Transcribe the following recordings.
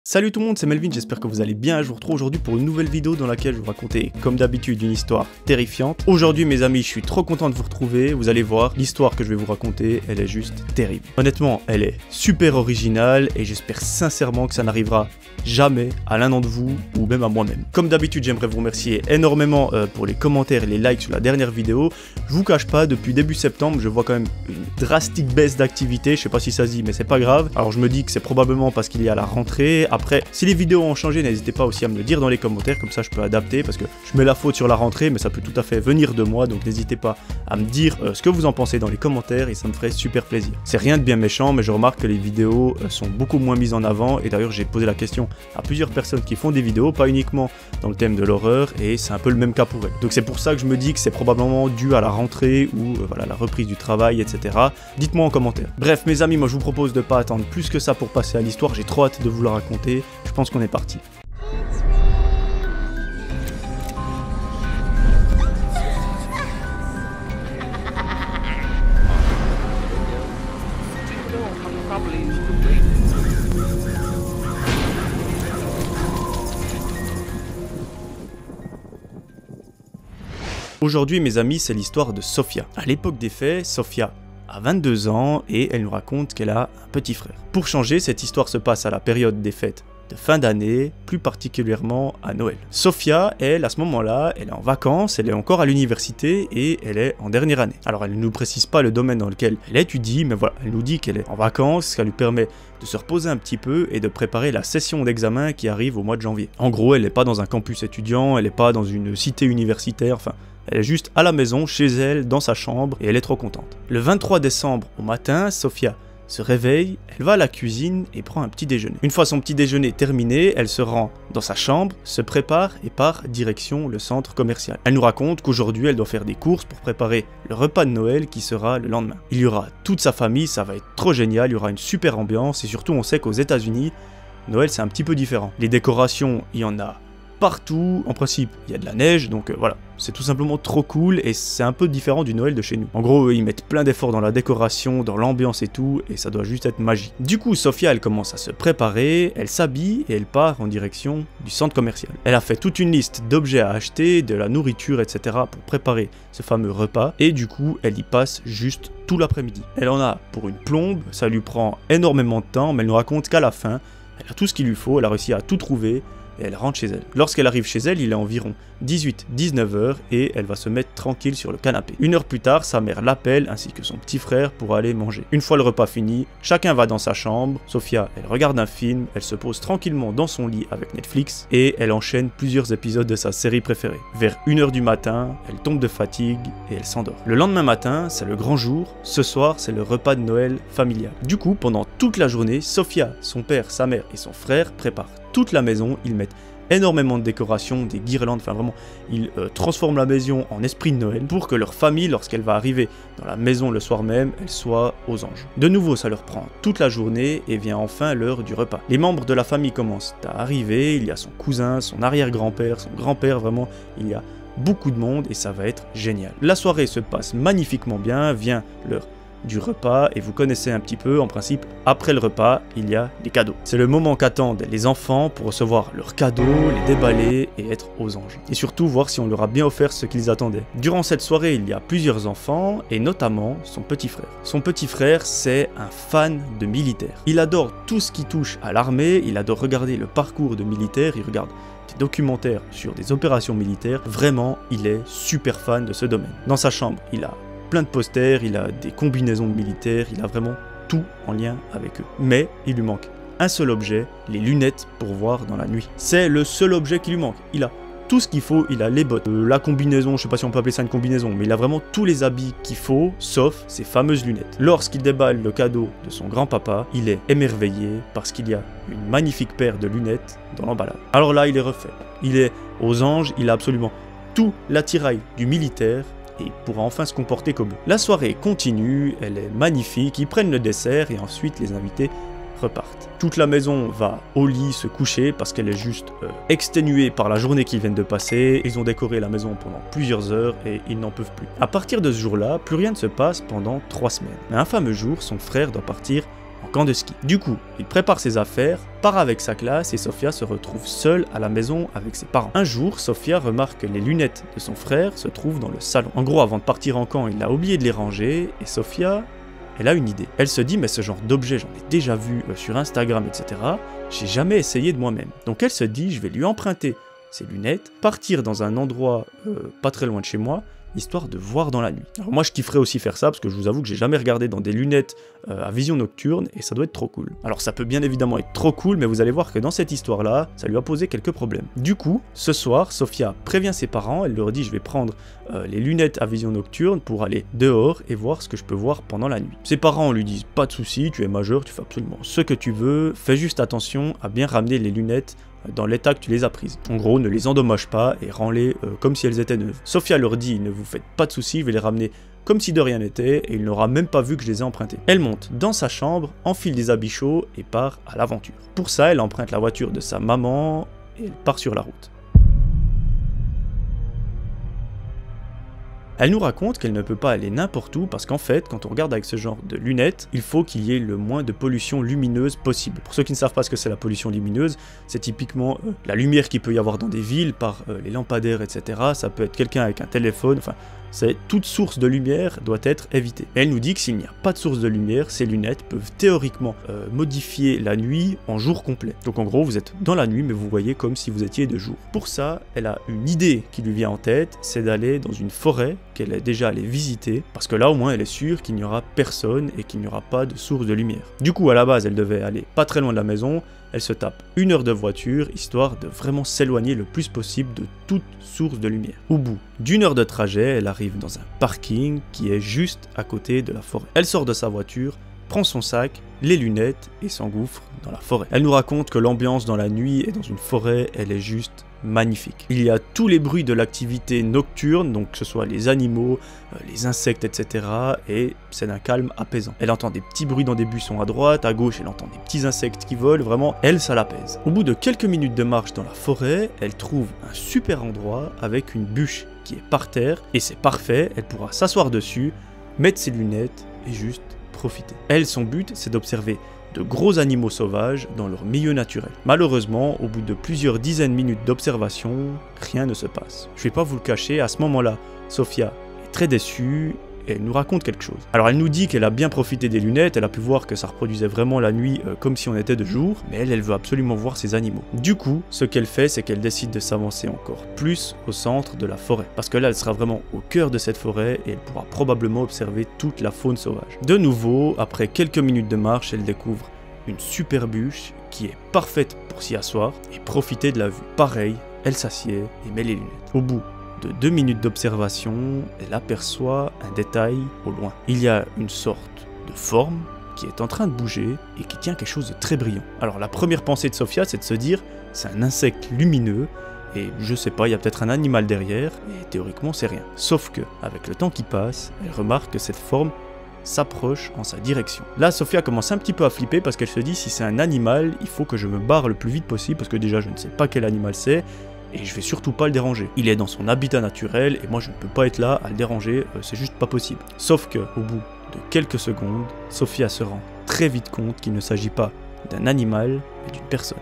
Salut tout le monde, c'est Melvin, j'espère que vous allez bien. Je vous retrouve aujourd'hui pour une nouvelle vidéo dans laquelle je vais vous raconter, comme d'habitude, une histoire terrifiante. Aujourd'hui mes amis, je suis trop content de vous retrouver. Vous allez voir, l'histoire que je vais vous raconter, elle est juste terrible. Honnêtement, elle est super originale et j'espère sincèrement que ça n'arrivera jamais à l'un d'entre vous ou même à moi-même. Comme d'habitude, j'aimerais vous remercier énormément pour les commentaires et les likes sur la dernière vidéo. Je vous cache pas, depuis début septembre, je vois quand même une drastique baisse d'activité. Je sais pas si ça se dit, mais c'est pas grave. Alors je me dis que c'est probablement parce qu'il y a la rentrée. Après, si les vidéos ont changé, n'hésitez pas aussi à me le dire dans les commentaires, comme ça je peux adapter, parce que je mets la faute sur la rentrée, mais ça peut tout à fait venir de moi, donc n'hésitez pas à me dire ce que vous en pensez dans les commentaires, et ça me ferait super plaisir. C'est rien de bien méchant, mais je remarque que les vidéos sont beaucoup moins mises en avant, et d'ailleurs j'ai posé la question à plusieurs personnes qui font des vidéos, pas uniquement dans le thème de l'horreur, et c'est un peu le même cas pour elles. Donc c'est pour ça que je me dis que c'est probablement dû à la rentrée, ou voilà, la reprise du travail, etc. Dites-moi en commentaire. Bref, mes amis, moi je vous propose de pas attendre plus que ça pour passer à l'histoire, j'ai trop hâte de vous la raconter. Je pense qu'on est parti. Aujourd'hui, mes amis, c'est l'histoire de Sofia. À l'époque des faits, Sofia a 22 ans et elle nous raconte qu'elle a un petit frère. Pour changer, cette histoire se passe à la période des fêtes de fin d'année, plus particulièrement à Noël. Sofia, elle, à ce moment-là, elle est en vacances, elle est encore à l'université et elle est en dernière année. Alors elle ne nous précise pas le domaine dans lequel elle étudie, mais voilà, elle nous dit qu'elle est en vacances, ce qui lui permet de se reposer un petit peu et de préparer la session d'examen qui arrive au mois de janvier. En gros, elle n'est pas dans un campus étudiant, elle n'est pas dans une cité universitaire, enfin, elle est juste à la maison, chez elle, dans sa chambre, et elle est trop contente. Le 23 décembre au matin, Sofia se réveille, elle va à la cuisine et prend un petit déjeuner. Une fois son petit déjeuner terminé, elle se rend dans sa chambre, se prépare et part direction le centre commercial. Elle nous raconte qu'aujourd'hui elle doit faire des courses pour préparer le repas de Noël qui sera le lendemain. Il y aura toute sa famille, ça va être trop génial, il y aura une super ambiance et surtout on sait qu'aux États-Unis, Noël c'est un petit peu différent. Les décorations, il y en a partout, en principe il y a de la neige, donc voilà, c'est tout simplement trop cool et c'est un peu différent du Noël de chez nous. En gros, ils mettent plein d'efforts dans la décoration, dans l'ambiance et tout, et ça doit juste être magique. Du coup, Sofia, elle commence à se préparer, elle s'habille et elle part en direction du centre commercial. Elle a fait toute une liste d'objets à acheter, de la nourriture, etc. pour préparer ce fameux repas, et du coup, elle y passe juste tout l'après-midi. Elle en a pour une plombe, ça lui prend énormément de temps, mais elle nous raconte qu'à la fin, elle a tout ce qu'il lui faut, elle a réussi à tout trouver, et elle rentre chez elle. Lorsqu'elle arrive chez elle, il est environ 18-19 heures et elle va se mettre tranquille sur le canapé. Une heure plus tard, sa mère l'appelle ainsi que son petit frère pour aller manger. Une fois le repas fini, chacun va dans sa chambre. Sofia, elle regarde un film, elle se pose tranquillement dans son lit avec Netflix et elle enchaîne plusieurs épisodes de sa série préférée. Vers 1h du matin, elle tombe de fatigue et elle s'endort. Le lendemain matin, c'est le grand jour. Ce soir, c'est le repas de Noël familial. Du coup, pendant toute la journée, Sofia, son père, sa mère et son frère préparent toute la maison, ils mettent énormément de décorations, des guirlandes, enfin vraiment, ils transforment la maison en esprit de Noël pour que leur famille, lorsqu'elle va arriver dans la maison le soir même, elle soit aux anges. De nouveau, ça leur prend toute la journée et vient enfin l'heure du repas. Les membres de la famille commencent à arriver, il y a son cousin, son arrière-grand-père, son grand-père, vraiment, il y a beaucoup de monde et ça va être génial. La soirée se passe magnifiquement bien, vient l'heure du repas et vous connaissez un petit peu, en principe, après le repas, il y a les cadeaux. C'est le moment qu'attendent les enfants pour recevoir leurs cadeaux, les déballer et être aux anges. Et surtout voir si on leur a bien offert ce qu'ils attendaient. Durant cette soirée, il y a plusieurs enfants et notamment son petit frère. Son petit frère, c'est un fan de militaire. Il adore tout ce qui touche à l'armée, il adore regarder le parcours de militaires, il regarde des documentaires sur des opérations militaires. Vraiment, il est super fan de ce domaine. Dans sa chambre, il a plein de posters, il a des combinaisons de militaires, il a vraiment tout en lien avec eux. Mais il lui manque un seul objet, les lunettes pour voir dans la nuit. C'est le seul objet qui lui manque. Il a tout ce qu'il faut, il a les bottes, la combinaison, je sais pas si on peut appeler ça une combinaison, mais il a vraiment tous les habits qu'il faut, sauf ses fameuses lunettes. Lorsqu'il déballe le cadeau de son grand-papa, il est émerveillé parce qu'il y a une magnifique paire de lunettes dans l'emballage. Alors là, il est refait. Il est aux anges, il a absolument tout l'attirail du militaire, et pourra enfin se comporter comme eux. La soirée continue, elle est magnifique, ils prennent le dessert et ensuite les invités repartent. Toute la maison va au lit se coucher parce qu'elle est juste exténuée par la journée qu'ils viennent de passer. Ils ont décoré la maison pendant plusieurs heures et ils n'en peuvent plus. À partir de ce jour-là, plus rien ne se passe pendant 3 semaines. Mais un fameux jour, son frère doit partir en camp de ski. Du coup, il prépare ses affaires, part avec sa classe et Sofia se retrouve seule à la maison avec ses parents. Un jour, Sofia remarque que les lunettes de son frère se trouvent dans le salon. En gros, avant de partir en camp, il a oublié de les ranger et Sofia, elle a une idée. Elle se dit, mais ce genre d'objet, j'en ai déjà vu sur Instagram, etc. J'ai jamais essayé de moi-même. Donc elle se dit, je vais lui emprunter ses lunettes, partir dans un endroit pas très loin de chez moi, histoire de voir dans la nuit. Alors moi je kifferais aussi faire ça parce que je vous avoue que j'ai jamais regardé dans des lunettes à vision nocturne et ça doit être trop cool. Alors ça peut bien évidemment être trop cool, mais vous allez voir que dans cette histoire là, ça lui a posé quelques problèmes. Du coup, ce soir, Sofia prévient ses parents, elle leur dit je vais prendre les lunettes à vision nocturne pour aller dehors et voir ce que je peux voir pendant la nuit. Ses parents lui disent pas de soucis, tu es majeur, tu fais absolument ce que tu veux, fais juste attention à bien ramener les lunettes dans l'état que tu les as prises. En gros, ne les endommage pas et rends-les comme si elles étaient neuves. Sofia leur dit, ne vous faites pas de soucis, je vais les ramener comme si de rien n'était et il n'aura même pas vu que je les ai empruntées. Elle monte dans sa chambre, enfile des habits chauds et part à l'aventure. Pour ça, elle emprunte la voiture de sa maman et elle part sur la route. Elle nous raconte qu'elle ne peut pas aller n'importe où parce qu'en fait, quand on regarde avec ce genre de lunettes, il faut qu'il y ait le moins de pollution lumineuse possible. Pour ceux qui ne savent pas ce que c'est la pollution lumineuse, c'est typiquement la lumière qu'il peut y avoir dans des villes par les lampadaires, etc. Ça peut être quelqu'un avec un téléphone, enfin, toute source de lumière doit être évitée. Et elle nous dit que s'il n'y a pas de source de lumière, ces lunettes peuvent théoriquement modifier la nuit en jour complet. Donc en gros, vous êtes dans la nuit, mais vous voyez comme si vous étiez de jour. Pour ça, elle a une idée qui lui vient en tête, c'est d'aller dans une forêt qu'elle est déjà allée visiter, parce que là au moins elle est sûre qu'il n'y aura personne et qu'il n'y aura pas de source de lumière. Du coup, à la base, elle devait aller pas très loin de la maison, elle se tape 1 heure de voiture, histoire de vraiment s'éloigner le plus possible de toute source de lumière. Au bout d'1 heure de trajet, elle arrive dans un parking qui est juste à côté de la forêt. Elle sort de sa voiture, prend son sac, les lunettes et s'engouffre dans la forêt. Elle nous raconte que l'ambiance dans la nuit et dans une forêt, elle est juste magnifique. Il y a tous les bruits de l'activité nocturne, donc que ce soit les animaux, les insectes, etc. Et c'est d'un calme apaisant. Elle entend des petits bruits dans des buissons à droite, à gauche, elle entend des petits insectes qui volent, vraiment, elle, ça l'apaise. Au bout de quelques minutes de marche dans la forêt, elle trouve un super endroit avec une bûche qui est par terre, et c'est parfait, elle pourra s'asseoir dessus, mettre ses lunettes et juste profiter. Elle, son but, c'est d'observer de gros animaux sauvages dans leur milieu naturel. Malheureusement, au bout de plusieurs dizaines de minutes d'observation, rien ne se passe. Je vais pas vous le cacher, à ce moment-là, Sofia est très déçue et elle nous raconte quelque chose. Alors elle nous dit qu'elle a bien profité des lunettes, elle a pu voir que ça reproduisait vraiment la nuit comme si on était de jour, mais elle veut absolument voir ces animaux. Du coup, ce qu'elle fait, c'est qu'elle décide de s'avancer encore plus au centre de la forêt, parce que là, elle sera vraiment au cœur de cette forêt et elle pourra probablement observer toute la faune sauvage. De nouveau, après quelques minutes de marche, elle découvre une super bûche qui est parfaite pour s'y asseoir et profiter de la vue. Pareil, elle s'assied et met les lunettes. Au bout de 2 minutes d'observation, elle aperçoit un détail au loin. Il y a une sorte de forme qui est en train de bouger et qui tient quelque chose de très brillant. Alors la première pensée de Sofia, c'est de se dire, c'est un insecte lumineux, et je sais pas, il y a peut-être un animal derrière, et théoriquement c'est rien. Sauf que, avec le temps qui passe, elle remarque que cette forme s'approche en sa direction. Là, Sofia commence un petit peu à flipper parce qu'elle se dit, si c'est un animal, il faut que je me barre le plus vite possible, parce que déjà je ne sais pas quel animal c'est, et je vais surtout pas le déranger. Il est dans son habitat naturel et moi je ne peux pas être là à le déranger, c'est juste pas possible. Sauf que, au bout de quelques secondes, Sofia se rend très vite compte qu'il ne s'agit pas d'un animal, mais d'une personne.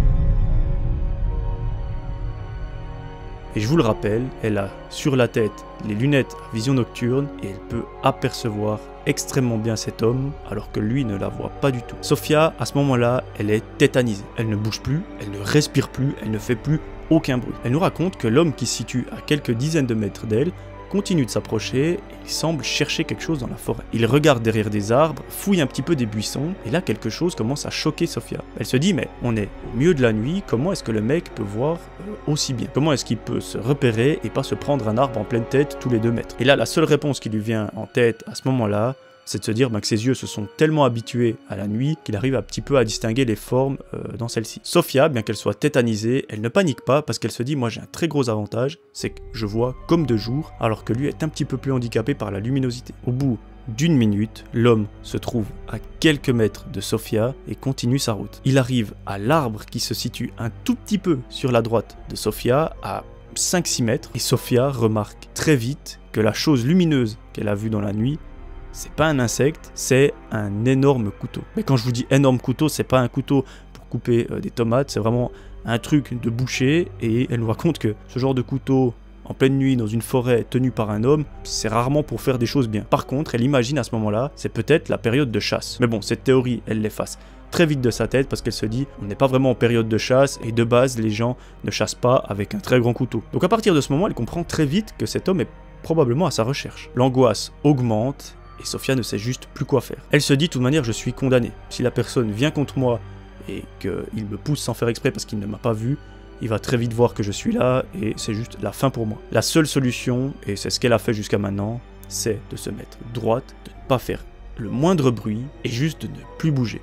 Et je vous le rappelle, elle a sur la tête les lunettes à vision nocturne et elle peut apercevoir extrêmement bien cet homme alors que lui ne la voit pas du tout. Sofia, à ce moment-là, elle est tétanisée. Elle ne bouge plus, elle ne respire plus, elle ne fait plus aucun bruit. Elle nous raconte que l'homme qui se situe à quelques dizaines de mètres d'elle continue de s'approcher et il semble chercher quelque chose dans la forêt. Il regarde derrière des arbres, fouille un petit peu des buissons et là quelque chose commence à choquer Sofia. Elle se dit mais on est au milieu de la nuit, comment est-ce que le mec peut voir aussi bien? Comment est-ce qu'il peut se repérer et pas se prendre un arbre en pleine tête tous les 2 mètres? Et là la seule réponse qui lui vient en tête à ce moment-là, c'est de se dire que ses yeux se sont tellement habitués à la nuit qu'il arrive un petit peu à distinguer les formes dans celle-ci. Sofia, bien qu'elle soit tétanisée, elle ne panique pas parce qu'elle se dit, moi j'ai un très gros avantage, c'est que je vois comme de jour, alors que lui est un petit peu plus handicapé par la luminosité. Au bout d'1 minute, l'homme se trouve à quelques mètres de Sofia et continue sa route. Il arrive à l'arbre qui se situe un tout petit peu sur la droite de Sofia, à 5-6 mètres, et Sofia remarque très vite que la chose lumineuse qu'elle a vue dans la nuit c'est pas un insecte, c'est un énorme couteau. Mais quand je vous dis énorme couteau, c'est pas un couteau pour couper des tomates, c'est vraiment un truc de boucher. Et elle nous raconte que ce genre de couteau en pleine nuit dans une forêt tenu par un homme, c'est rarement pour faire des choses bien. Par contre, elle imagine à ce moment-là, c'est peut-être la période de chasse. Mais bon, cette théorie, elle l'efface très vite de sa tête parce qu'elle se dit on n'est pas vraiment en période de chasse et de base les gens ne chassent pas avec un très grand couteau. Donc à partir de ce moment, elle comprend très vite que cet homme est probablement à sa recherche. L'angoisse augmente et Sofia ne sait juste plus quoi faire. Elle se dit de toute manière je suis condamnée. Si la personne vient contre moi et qu'il me pousse sans faire exprès parce qu'il ne m'a pas vu, il va très vite voir que je suis là et c'est juste la fin pour moi. La seule solution, et c'est ce qu'elle a fait jusqu'à maintenant, c'est de se mettre droite, de ne pas faire le moindre bruit et juste de ne plus bouger.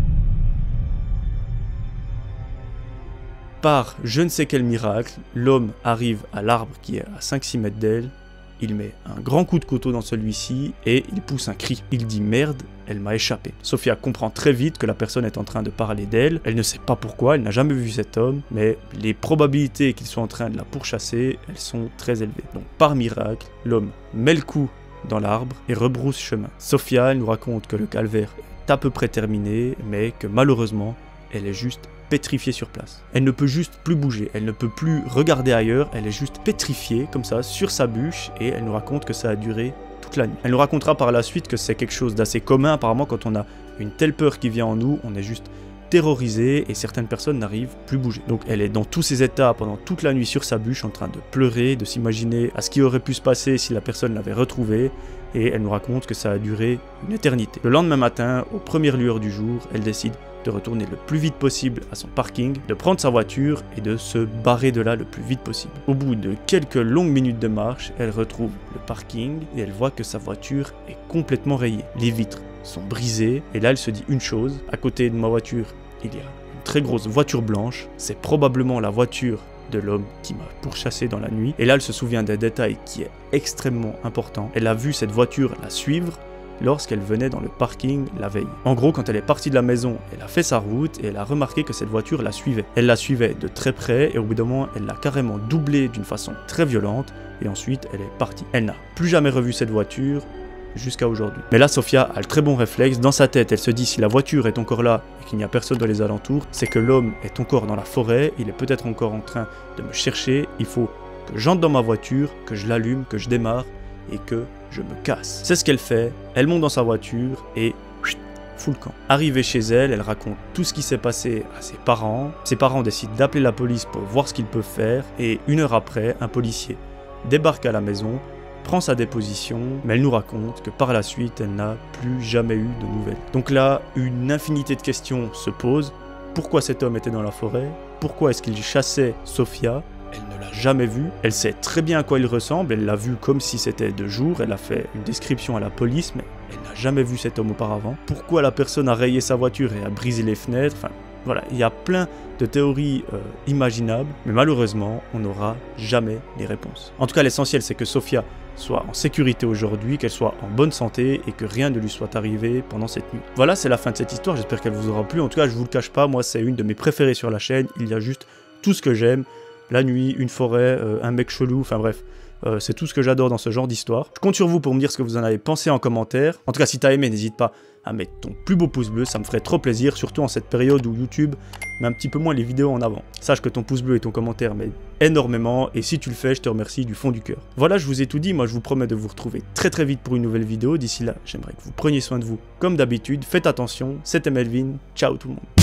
Par je ne sais quel miracle, l'homme arrive à l'arbre qui est à 5-6 mètres d'elle, il met un grand coup de couteau dans celui-ci et il pousse un cri. Il dit merde, elle m'a échappé. Sofia comprend très vite que la personne est en train de parler d'elle, elle ne sait pas pourquoi, elle n'a jamais vu cet homme, mais les probabilités qu'il soit en train de la pourchasser, elles sont très élevées. Donc par miracle, l'homme met le coup dans l'arbre et rebrousse chemin. Sofia, elle nous raconte que le calvaire est à peu près terminé, mais que malheureusement, elle est juste pétrifiée sur place. Elle ne peut juste plus bouger, elle ne peut plus regarder ailleurs, elle est juste pétrifiée comme ça sur sa bûche et elle nous raconte que ça a duré toute la nuit. Elle nous racontera par la suite que c'est quelque chose d'assez commun apparemment quand on a une telle peur qui vient en nous, on est juste terrorisé et certaines personnes n'arrivent plus à bouger. Donc elle est dans tous ces états pendant toute la nuit sur sa bûche en train de pleurer, de s'imaginer à ce qui aurait pu se passer si la personne l'avait retrouvée et elle nous raconte que ça a duré une éternité. Le lendemain matin, aux premières lueurs du jour, elle décide de retourner le plus vite possible à son parking, de prendre sa voiture et de se barrer de là le plus vite possible. Au bout de quelques longues minutes de marche, elle retrouve le parking et elle voit que sa voiture est complètement rayée. Les vitres sont brisées et là elle se dit une chose, à côté de ma voiture il y a une très grosse voiture blanche, c'est probablement la voiture de l'homme qui m'a pourchassé dans la nuit. Et là elle se souvient d'un détail qui est extrêmement important, elle a vu cette voiture la suivre lorsqu'elle venait dans le parking la veille. En gros, quand elle est partie de la maison, elle a fait sa route et elle a remarqué que cette voiture la suivait. Elle la suivait de très près et au bout d'un moment, elle l'a carrément doublée d'une façon très violente et ensuite elle est partie. Elle n'a plus jamais revu cette voiture jusqu'à aujourd'hui. Mais là, Sofia a le très bon réflexe. Dans sa tête, elle se dit si la voiture est encore là et qu'il n'y a personne dans les alentours, c'est que l'homme est encore dans la forêt, il est peut-être encore en train de me chercher, il faut que j'entre dans ma voiture, que je l'allume, que je démarre et que je me casse. C'est ce qu'elle fait, elle monte dans sa voiture et fout le camp. Arrivée chez elle, elle raconte tout ce qui s'est passé à ses parents. Ses parents décident d'appeler la police pour voir ce qu'ils peuvent faire et une heure après, un policier débarque à la maison, prend sa déposition, mais elle nous raconte que par la suite, elle n'a plus jamais eu de nouvelles. Donc là, une infinité de questions se posent. Pourquoi cet homme était dans la forêt? Pourquoi est-ce qu'il chassait Sofia? Elle ne l'a jamais vu, elle sait très bien à quoi il ressemble, elle l'a vu comme si c'était de jour, elle a fait une description à la police, mais elle n'a jamais vu cet homme auparavant. Pourquoi la personne a rayé sa voiture et a brisé les fenêtres? Enfin, voilà, il y a plein de théories imaginables, mais malheureusement, on n'aura jamais les réponses. En tout cas, l'essentiel, c'est que Sofia soit en sécurité aujourd'hui, qu'elle soit en bonne santé et que rien ne lui soit arrivé pendant cette nuit. Voilà, c'est la fin de cette histoire, j'espère qu'elle vous aura plu. En tout cas, je vous le cache pas, moi, c'est une de mes préférées sur la chaîne, il y a juste tout ce que j'aime. La nuit, une forêt, un mec chelou, enfin bref, c'est tout ce que j'adore dans ce genre d'histoire. Je compte sur vous pour me dire ce que vous en avez pensé en commentaire. En tout cas, si t'as aimé, n'hésite pas à mettre ton plus beau pouce bleu, ça me ferait trop plaisir, surtout en cette période où YouTube met un petit peu moins les vidéos en avant. Sache que ton pouce bleu et ton commentaire m'aident énormément, et si tu le fais, je te remercie du fond du cœur. Voilà, je vous ai tout dit, moi je vous promets de vous retrouver très très vite pour une nouvelle vidéo. D'ici là, j'aimerais que vous preniez soin de vous comme d'habitude, faites attention, c'était Melvin, ciao tout le monde.